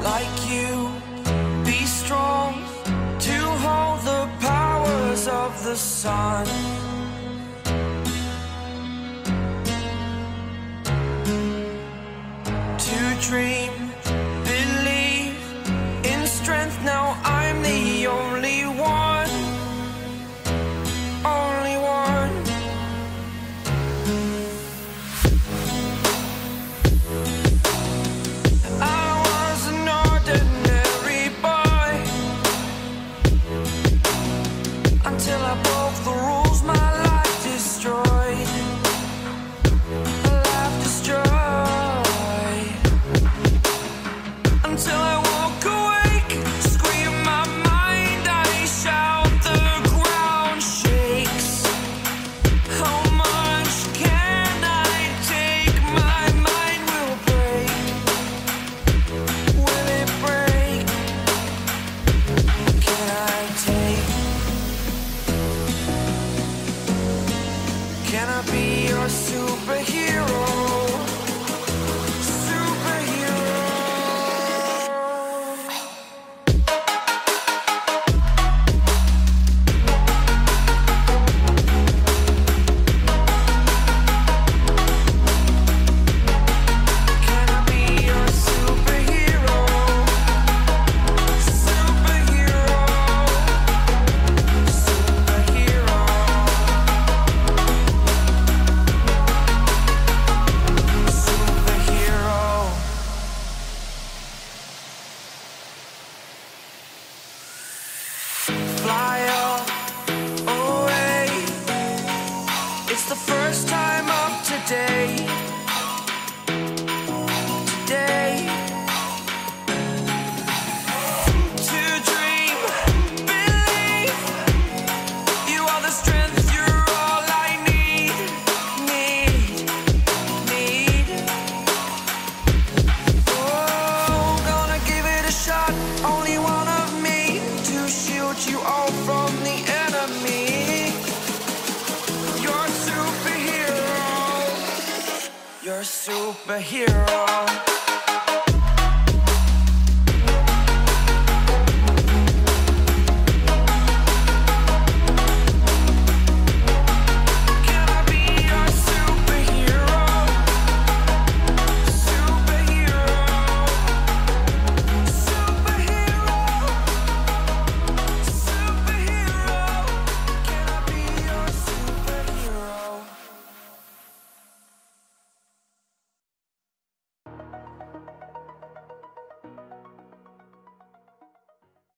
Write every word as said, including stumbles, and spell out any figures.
like you, be strong to hold the powers of the sun. To dream, believe in strength. Now I'm the only one, only one. I was an ordinary boy until I broke the rules. My life destroyed, life destroyed. Until I woke awake, scream my mind, I shout, the ground shakes. How much can I take? My mind will break. Will it break? Can I take? Can I be your superhero? Fly up, away. It's the first time of today. Today. To dream, believe. You are the strength, you're all I need. Need, need. Oh, gonna give it a shot. Only one of me to shield you all from the enemy. You're a superhero. You're a superhero.